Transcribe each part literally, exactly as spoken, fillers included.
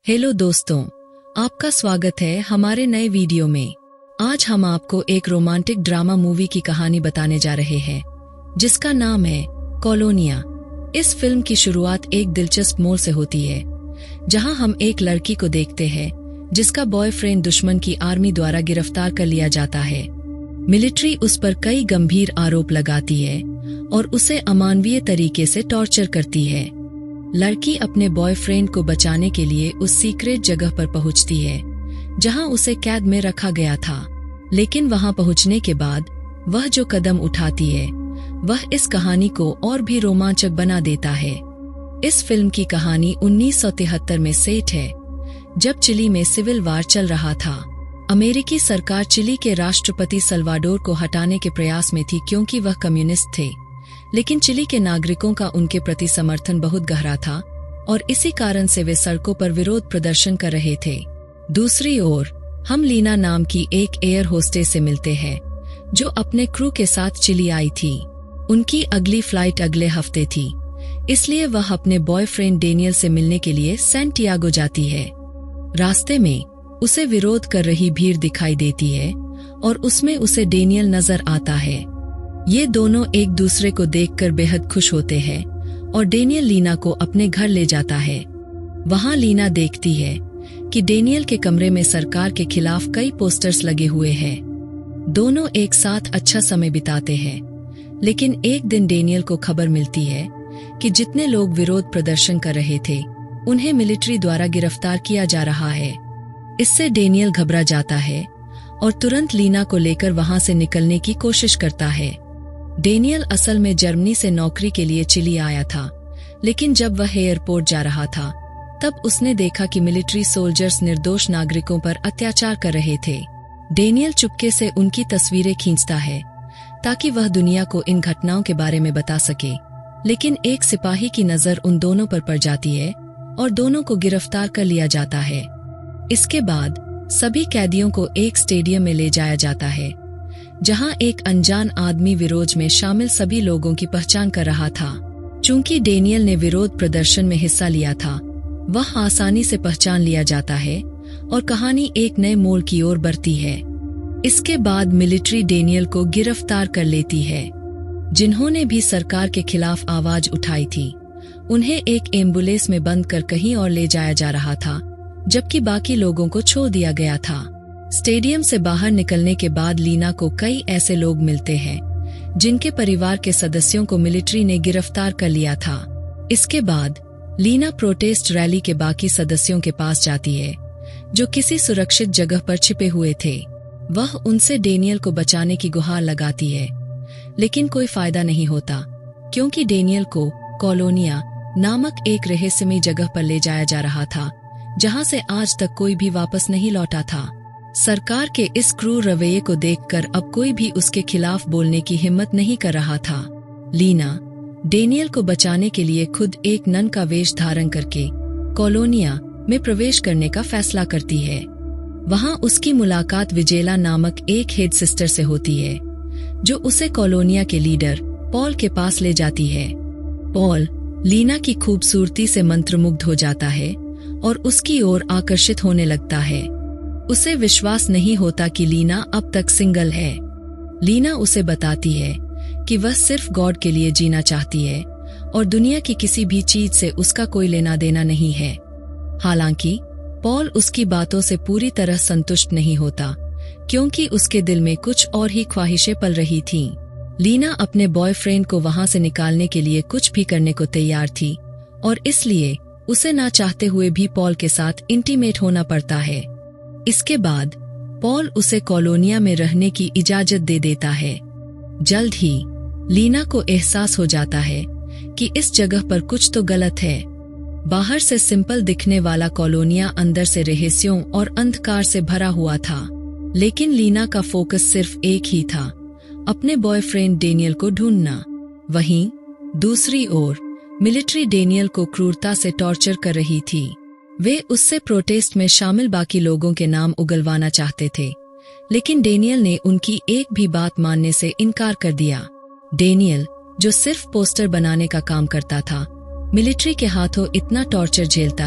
Hello दोस्तों, आपका स्वागत है हमारे नए वीडियो में। आज हम आपको एक रोमांटिक ड्रामा मूवी की कहानी बताने जा रहे हैं जिसका नाम है कॉलोनिया। इस फिल्म की शुरुआत एक दिलचस्प मोड़ से होती है जहां हम एक लड़की को देखते हैं जिसका बॉयफ्रेंड दुश्मन की आर्मी द्वारा गिरफ्तार कर लिया जाता है। मिलिट्री उस पर कई गंभीर आरोप लगाती है और उसे अमानवीय तरीके से टॉर्चर करती है। लड़की अपने बॉयफ्रेंड को बचाने के लिए उस सीक्रेट जगह पर पहुंचती है जहां उसे कैद में रखा गया था, लेकिन वहां पहुंचने के बाद वह जो कदम उठाती है वह इस कहानी को और भी रोमांचक बना देता है। इस फिल्म की कहानी उन्नीस सौ तिहत्तर में सेट है जब चिली में सिविल वार चल रहा था। अमेरिकी सरकार चिली के राष्ट्रपति सल्वाडोर को हटाने के प्रयास में थी क्योंकि वह कम्युनिस्ट थे, लेकिन चिली के नागरिकों का उनके प्रति समर्थन बहुत गहरा था और इसी कारण से वे सड़कों पर विरोध प्रदर्शन कर रहे थे। दूसरी ओर हम लीना नाम की एक एयर होस्टेस से मिलते हैं जो अपने क्रू के साथ चिली आई थी। उनकी अगली फ्लाइट अगले हफ्ते थी, इसलिए वह अपने बॉयफ्रेंड डेनियल से मिलने के लिए सैंटियागो जाती है। रास्ते में उसे विरोध कर रही भीड़ दिखाई देती है और उसमें उसे डेनियल नजर आता है। ये दोनों एक दूसरे को देखकर बेहद खुश होते हैं और डेनियल लीना को अपने घर ले जाता है। वहां लीना देखती है कि डेनियल के कमरे में सरकार के खिलाफ कई पोस्टर्स लगे हुए हैं। दोनों एक साथ अच्छा समय बिताते हैं, लेकिन एक दिन डेनियल को खबर मिलती है कि जितने लोग विरोध प्रदर्शन कर रहे थे उन्हें मिलिट्री द्वारा गिरफ्तार किया जा रहा है। इससे डेनियल घबरा जाता है और तुरंत लीना को लेकर वहां से निकलने की कोशिश करता है। डेनियल असल में जर्मनी से नौकरी के लिए चिली आया था, लेकिन जब वह एयरपोर्ट जा रहा था तब उसने देखा कि मिलिट्री सोल्जर्स निर्दोष नागरिकों पर अत्याचार कर रहे थे। डेनियल चुपके से उनकी तस्वीरें खींचता है ताकि वह दुनिया को इन घटनाओं के बारे में बता सके, लेकिन एक सिपाही की नजर उन दोनों पर पड़ जाती है और दोनों को गिरफ्तार कर लिया जाता है। इसके बाद सभी कैदियों को एक स्टेडियम में ले जाया जाता है जहां एक अनजान आदमी विरोध में शामिल सभी लोगों की पहचान कर रहा था। चूंकि डेनियल ने विरोध प्रदर्शन में हिस्सा लिया था, वह आसानी से पहचान लिया जाता है और कहानी एक नए मोड़ की ओर बढ़ती है। इसके बाद मिलिट्री डेनियल को गिरफ्तार कर लेती है। जिन्होंने भी सरकार के खिलाफ आवाज उठाई थी उन्हें एक एम्बुलेंस में बंद कर कहीं और ले जाया जा रहा था, जबकि बाकी लोगों को छोड़ दिया गया था। स्टेडियम से बाहर निकलने के बाद लीना को कई ऐसे लोग मिलते हैं जिनके परिवार के सदस्यों को मिलिट्री ने गिरफ्तार कर लिया था। इसके बाद लीना प्रोटेस्ट रैली के बाकी सदस्यों के पास जाती है जो किसी सुरक्षित जगह पर छिपे हुए थे। वह उनसे डेनियल को बचाने की गुहार लगाती है, लेकिन कोई फायदा नहीं होता क्योंकि डेनियल को कॉलोनिया नामक एक रहस्यमयी जगह पर ले जाया जा रहा था जहां से आज तक कोई भी वापस नहीं लौटा था। सरकार के इस क्रूर रवैये को देखकर अब कोई भी उसके खिलाफ बोलने की हिम्मत नहीं कर रहा था। लीना डेनियल को बचाने के लिए खुद एक नन का वेश धारण करके कॉलोनिया में प्रवेश करने का फैसला करती है। वहां उसकी मुलाकात विजेला नामक एक हेड सिस्टर से होती है जो उसे कॉलोनिया के लीडर पॉल के पास ले जाती है। पॉल लीना की खूबसूरती से मंत्रमुग्ध हो जाता है और उसकी ओर आकर्षित होने लगता है। उसे विश्वास नहीं होता कि लीना अब तक सिंगल है। लीना उसे बताती है कि वह सिर्फ गॉड के लिए जीना चाहती है और दुनिया की किसी भी चीज से उसका कोई लेना देना नहीं है। हालांकि पॉल उसकी बातों से पूरी तरह संतुष्ट नहीं होता क्योंकि उसके दिल में कुछ और ही ख्वाहिशें पल रही थीं। लीना अपने बॉयफ्रेंड को वहां से निकालने के लिए कुछ भी करने को तैयार थी और इसलिए उसे ना चाहते हुए भी पॉल के साथ इंटीमेट होना पड़ता है। इसके बाद पॉल उसे कॉलोनिया में रहने की इजाजत दे देता है। जल्द ही लीना को एहसास हो जाता है कि इस जगह पर कुछ तो गलत है। बाहर से सिंपल दिखने वाला कॉलोनिया अंदर से रहस्यों और अंधकार से भरा हुआ था, लेकिन लीना का फोकस सिर्फ एक ही था, अपने बॉयफ्रेंड डेनियल को ढूंढना। वहीं दूसरी ओर मिलिट्री डेनियल को क्रूरता से टॉर्चर कर रही थी। वे उससे प्रोटेस्ट में शामिल बाकी लोगों के नाम उगलवाना चाहते थे, लेकिन डेनियल ने उनकी एक भी बात मानने से इनकार कर दिया। डेनियल, जो सिर्फ पोस्टर बनाने का काम करता था, मिलिट्री के हाथों इतना टॉर्चर झेलता है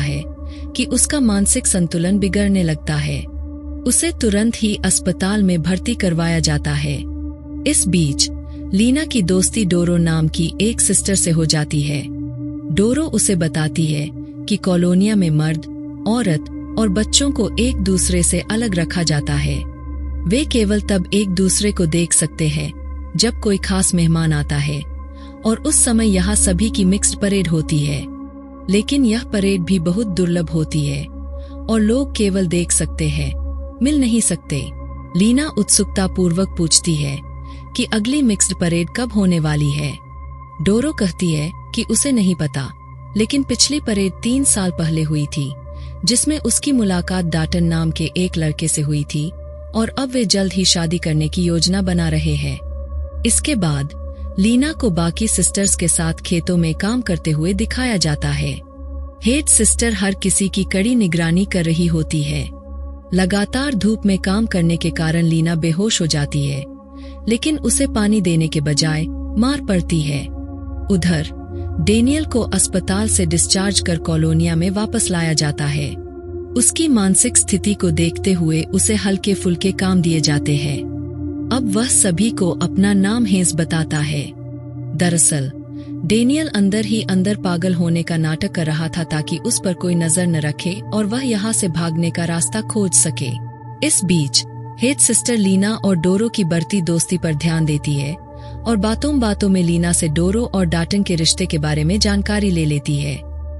कि उसका मानसिक संतुलन बिगड़ने लगता है। उसे तुरंत ही अस्पताल में भर्ती करवाया जाता है। इस बीच लीना की दोस्ती डोरो नाम की एक सिस्टर से हो जाती है। डोरो उसे बताती है कि कॉलोनिया में मर्द, औरत और बच्चों को एक दूसरे से अलग रखा जाता है। वे केवल तब एक दूसरे को देख सकते हैं जब कोई खास मेहमान आता है, और उस समय यहाँ सभी की मिक्स्ड परेड होती है। लेकिन यह परेड भी बहुत दुर्लभ होती है और लोग केवल देख सकते हैं, मिल नहीं सकते। लीना उत्सुकता पूर्वक पूछती है कि अगली मिक्स्ड परेड कब होने वाली है। डोरो कहती है कि उसे नहीं पता, लेकिन पिछली परेड तीन साल पहले हुई थी, जिसमें उसकी मुलाकात डाटन नाम के एक लड़के से हुई थी, और अब वे जल्द ही शादी करने की योजना बना रहे हैं। इसके बाद लीना को बाकी सिस्टर्स के साथ खेतों में काम करते हुए दिखाया जाता है। हेड सिस्टर हर किसी की कड़ी निगरानी कर रही होती है। लगातार धूप में काम करने के कारण लीना बेहोश हो जाती है, लेकिन उसे पानी देने के बजाय मार पड़ती है। उधर डेनियल को अस्पताल से डिस्चार्ज कर कॉलोनिया में वापस लाया जाता है। उसकी मानसिक स्थिति को देखते हुए उसे हल्के फुल्के काम दिए जाते हैं। अब वह सभी को अपना नाम हेस बताता है। दरअसल डेनियल अंदर ही अंदर पागल होने का नाटक कर रहा था ताकि उस पर कोई नजर न रखे और वह यहाँ से भागने का रास्ता खोज सके। इस बीच हेड सिस्टर लीना और डोरो की बढ़ती दोस्ती पर ध्यान देती है और बातों बातों में लीना से डोरो और डाटन के रिश्ते के बारे में जानकारी ले लेती है।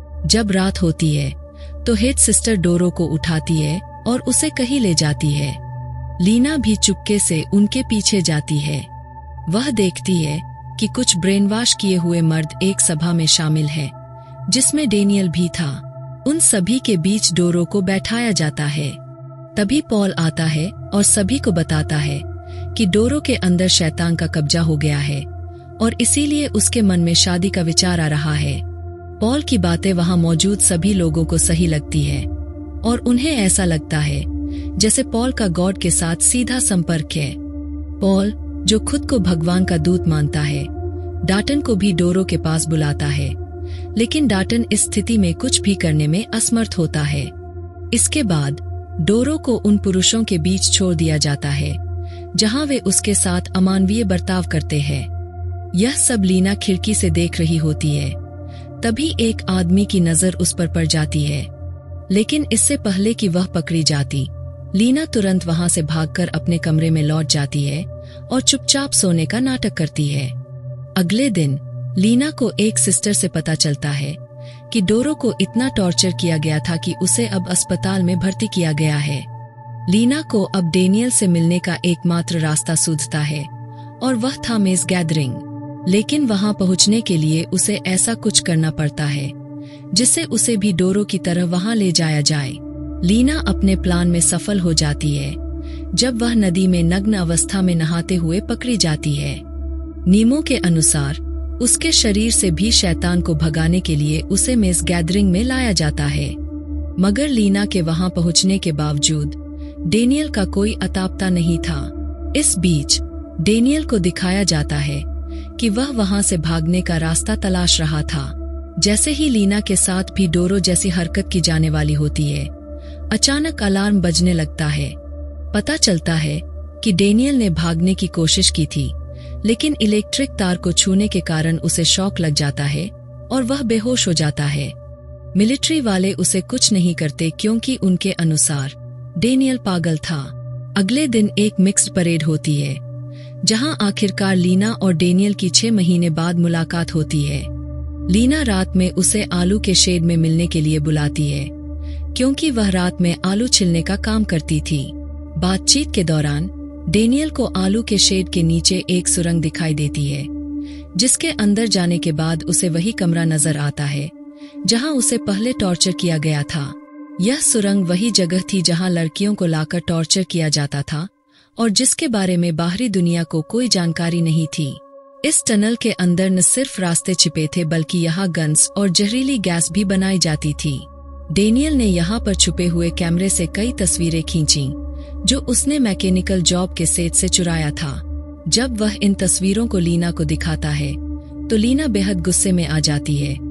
जब रात होती है तो हेड सिस्टर डोरो को उठाती है और उसे कहीं ले जाती है। लीना भी चुपके से उनके पीछे जाती है। वह देखती है कि कुछ ब्रेन वॉश किए हुए मर्द एक सभा में शामिल हैं, जिसमें डेनियल भी था। उन सभी के बीच डोरो को बैठाया जाता है। तभी पॉल आता है और सभी को बताता है कि डोरो के अंदर शैतान का कब्जा हो गया है और इसीलिए उसके मन में शादी का विचार आ रहा है। पॉल की बातें वहां मौजूद सभी लोगों को सही लगती है और उन्हें ऐसा लगता है जैसे पॉल का गॉड के साथ सीधा संपर्क है। पॉल, जो खुद को भगवान का दूत मानता है, डाटन को भी डोरो के पास बुलाता है, लेकिन डाटन इस स्थिति में कुछ भी करने में असमर्थ होता है। इसके बाद डोरो को उन पुरुषों के बीच छोड़ दिया जाता है जहां वे उसके साथ अमानवीय बर्ताव करते हैं। यह सब लीना खिड़की से देख रही होती है। तभी एक आदमी की नजर उस पर पड़ जाती है, लेकिन इससे पहले कि वह पकड़ी जाती, लीना तुरंत वहां से भागकर अपने कमरे में लौट जाती है और चुपचाप सोने का नाटक करती है। अगले दिन लीना को एक सिस्टर से पता चलता है कि डोरो को इतना टॉर्चर किया गया था कि उसे अब अस्पताल में भर्ती किया गया है। लीना को अब डेनियल से मिलने का एकमात्र रास्ता सूझता है और वह था मेज गैदरिंग। लेकिन वहां पहुंचने के लिए उसे ऐसा कुछ करना पड़ता है जिससे उसे भी डोरो की तरह वहां ले जाया जाए। लीना अपने प्लान में सफल हो जाती है जब वह नदी में नग्न अवस्था में नहाते हुए पकड़ी जाती है। नियमों के अनुसार उसके शरीर से भी शैतान को भगाने के लिए उसे मेज गैदरिंग में लाया जाता है, मगर लीना के वहां पहुंचने के बावजूद डेनियल का कोई अतापता नहीं था। इस बीच डेनियल को दिखाया जाता है कि वह वहां से भागने का रास्ता तलाश रहा था। जैसे ही लीना के साथ भी डोरो जैसी हरकत की जाने वाली होती है, अचानक अलार्म बजने लगता है। पता चलता है कि डेनियल ने भागने की कोशिश की थी, लेकिन इलेक्ट्रिक तार को छूने के कारण उसे शॉक लग जाता है और वह बेहोश हो जाता है। मिलिट्री वाले उसे कुछ नहीं करते क्योंकि उनके अनुसार डेनियल पागल था। अगले दिन एक मिक्स्ड परेड होती है जहां आखिरकार लीना और डेनियल की छह महीने बाद मुलाकात होती है। लीना रात में उसे आलू के शेड में मिलने के लिए बुलाती है क्योंकि वह रात में आलू छिलने का काम करती थी। बातचीत के दौरान डेनियल को आलू के शेड के नीचे एक सुरंग दिखाई देती है, जिसके अंदर जाने के बाद उसे वही कमरा नजर आता है जहां उसे पहले टॉर्चर किया गया था। यह सुरंग वही जगह थी जहां लड़कियों को लाकर टॉर्चर किया जाता था और जिसके बारे में बाहरी दुनिया को कोई जानकारी नहीं थी। इस टनल के अंदर न सिर्फ रास्ते छिपे थे बल्कि यहाँ गन्स और जहरीली गैस भी बनाई जाती थी। डेनियल ने यहाँ पर छुपे हुए कैमरे से कई तस्वीरें खींची जो उसने मैकेनिकल जॉब के सेट से चुराया था। जब वह इन तस्वीरों को लीना को दिखाता है तो लीना बेहद गुस्से में आ जाती है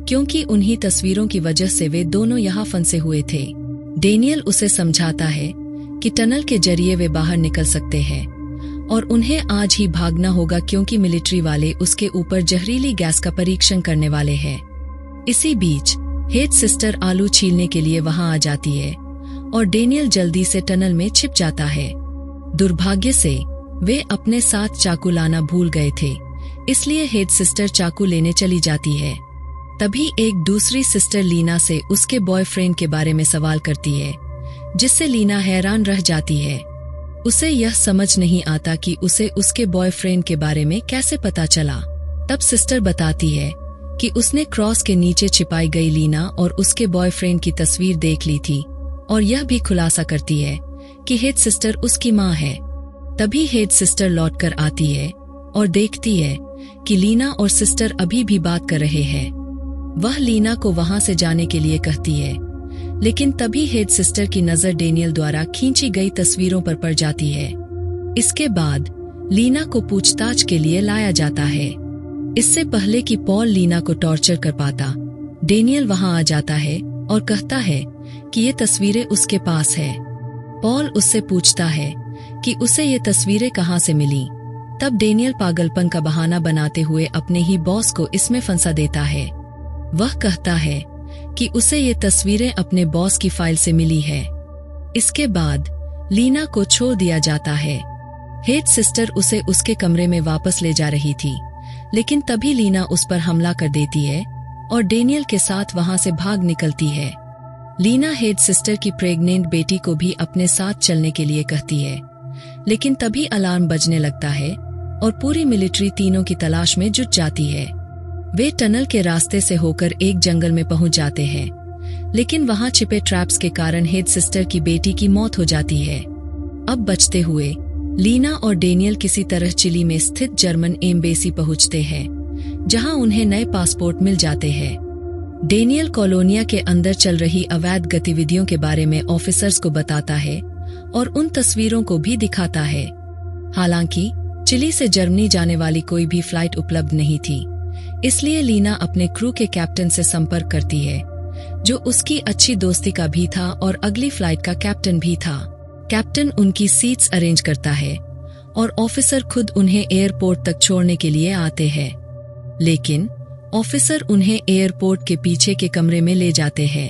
क्योंकि उन्हीं तस्वीरों की वजह से वे दोनों यहाँ फंसे हुए थे। डेनियल उसे समझाता है कि टनल के जरिए वे बाहर निकल सकते हैं और उन्हें आज ही भागना होगा क्योंकि मिलिट्री वाले उसके ऊपर जहरीली गैस का परीक्षण करने वाले हैं। इसी बीच हेड सिस्टर आलू छीलने के लिए वहां आ जाती है और डेनियल जल्दी से टनल में छिप जाता है। दुर्भाग्य से वे अपने साथ चाकू लाना भूल गए थे, इसलिए हेड सिस्टर चाकू लेने चली जाती है। तभी एक दूसरी सिस्टर लीना से उसके बॉयफ्रेंड के बारे में सवाल करती है, जिससे लीना हैरान रह जाती है। उसे यह समझ नहीं आता कि उसे उसके बॉयफ्रेंड के बारे में कैसे पता चला। तब सिस्टर बताती है कि उसने क्रॉस के नीचे छिपाई गई लीना और उसके बॉयफ्रेंड की तस्वीर देख ली थी और यह भी खुलासा करती है कि हेड सिस्टर उसकी माँ है। तभी हेड सिस्टर लौटकर आती है और देखती है कि लीना और सिस्टर अभी भी बात कर रहे हैं। वह लीना को वहां से जाने के लिए कहती है, लेकिन तभी हेड सिस्टर की नजर डेनियल द्वारा खींची गई तस्वीरों पर पड़ जाती है। इसके बाद लीना को पूछताछ के लिए लाया जाता है। इससे पहले कि पॉल लीना को टॉर्चर कर पाता, डेनियल वहां आ जाता है और कहता है कि ये तस्वीरें उसके पास है। पॉल उससे पूछता है कि उसे ये तस्वीरें कहां से मिली। तब डेनियल पागलपन का बहाना बनाते हुए अपने ही बॉस को इसमें फंसा देता है। वह कहता है कि उसे ये तस्वीरें अपने बॉस की फाइल से मिली है। इसके बाद लीना को छोड़ दिया जाता है। हेड सिस्टर उसे उसके कमरे में वापस ले जा रही थी, लेकिन तभी लीना उस पर हमला कर देती है और डेनियल के साथ वहां से भाग निकलती है। लीना हेड सिस्टर की प्रेग्नेंट बेटी को भी अपने साथ चलने के लिए कहती है, लेकिन तभी अलार्म बजने लगता है और पूरी मिलिट्री तीनों की तलाश में जुट जाती है। वे टनल के रास्ते से होकर एक जंगल में पहुंच जाते हैं, लेकिन वहां छिपे ट्रैप्स के कारण हेड सिस्टर की बेटी की मौत हो जाती है। अब बचते हुए लीना और डेनियल किसी तरह चिली में स्थित जर्मन एम्बेसी पहुंचते हैं, जहां उन्हें नए पासपोर्ट मिल जाते हैं। डेनियल कॉलोनिया के अंदर चल रही अवैध गतिविधियों के बारे में ऑफिसर्स को बताता है और उन तस्वीरों को भी दिखाता है। हालांकि चिली से जर्मनी जाने वाली कोई भी फ्लाइट उपलब्ध नहीं थी, इसलिए लीना अपने क्रू के कैप्टन से संपर्क करती है, जो उसकी अच्छी दोस्ती का भी था और अगली फ्लाइट का कैप्टन भी था। कैप्टन उनकी सीट्स अरेंज करता है और ऑफिसर खुद उन्हें एयरपोर्ट तक छोड़ने के लिए आते हैं, लेकिन ऑफिसर उन्हें एयरपोर्ट के पीछे के कमरे में ले जाते हैं।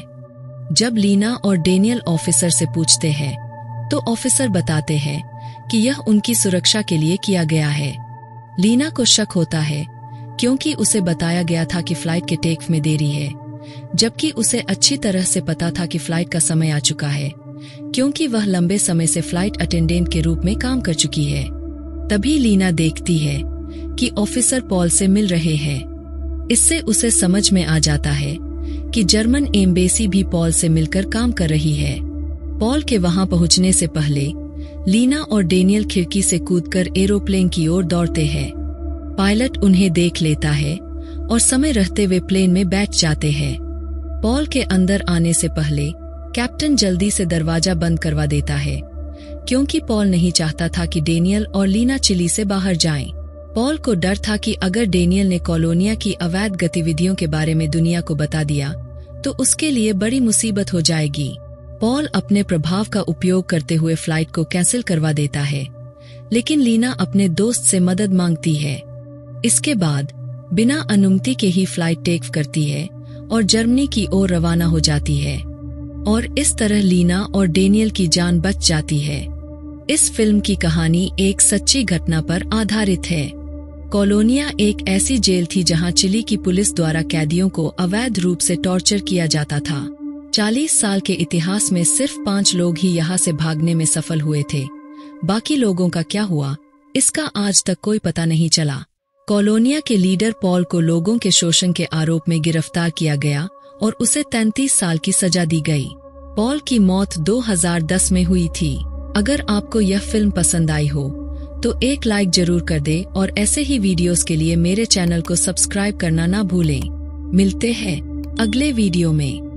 जब लीना और डेनियल ऑफिसर से पूछते हैं, तो ऑफिसर बताते हैं कि यह उनकी सुरक्षा के लिए किया गया है। लीना को शक होता है क्योंकि उसे बताया गया था कि फ्लाइट के टेक में देरी है, जबकि उसे अच्छी तरह से पता था कि फ्लाइट का समय आ चुका है, क्योंकि वह लंबे समय से फ्लाइट अटेंडेंट के रूप में काम कर चुकी है। तभी लीना देखती है कि ऑफिसर पॉल से मिल रहे हैं। इससे उसे समझ में आ जाता है कि जर्मन एम्बेसी भी पॉल से मिलकर काम कर रही है। पॉल के वहां पहुंचने से पहले लीना और डेनियल खिड़की से कूदकर एरोप्लेन की ओर दौड़ते हैं। पायलट उन्हें देख लेता है और समय रहते हुए प्लेन में बैठ जाते हैं। पॉल के अंदर आने से पहले कैप्टन जल्दी से दरवाजा बंद करवा देता है, क्योंकि पॉल नहीं चाहता था कि डेनियल और लीना चिली से बाहर जाएं। पॉल को डर था कि अगर डेनियल ने कॉलोनिया की अवैध गतिविधियों के बारे में दुनिया को बता दिया तो उसके लिए बड़ी मुसीबत हो जाएगी। पॉल अपने प्रभाव का उपयोग करते हुए फ्लाइट को कैंसिल करवा देता है, लेकिन लीना अपने दोस्त से मदद मांगती है। इसके बाद बिना अनुमति के ही फ्लाइट टेक करती है और जर्मनी की ओर रवाना हो जाती है, और इस तरह लीना और डेनियल की जान बच जाती है। इस फिल्म की कहानी एक सच्ची घटना पर आधारित है। कॉलोनिया एक ऐसी जेल थी जहां चिली की पुलिस द्वारा कैदियों को अवैध रूप से टॉर्चर किया जाता था। चालीस साल के इतिहास में सिर्फ पांच लोग ही यहां से भागने में सफल हुए थे। बाकी लोगों का क्या हुआ, इसका आज तक कोई पता नहीं चला। कॉलोनिया के लीडर पॉल को लोगों के शोषण के आरोप में गिरफ्तार किया गया और उसे तैंतीस साल की सजा दी गई। पॉल की मौत दो हज़ार दस में हुई थी। अगर आपको यह फिल्म पसंद आई हो तो एक लाइक जरूर कर दे और ऐसे ही वीडियोस के लिए मेरे चैनल को सब्सक्राइब करना ना भूलें। मिलते हैं अगले वीडियो में।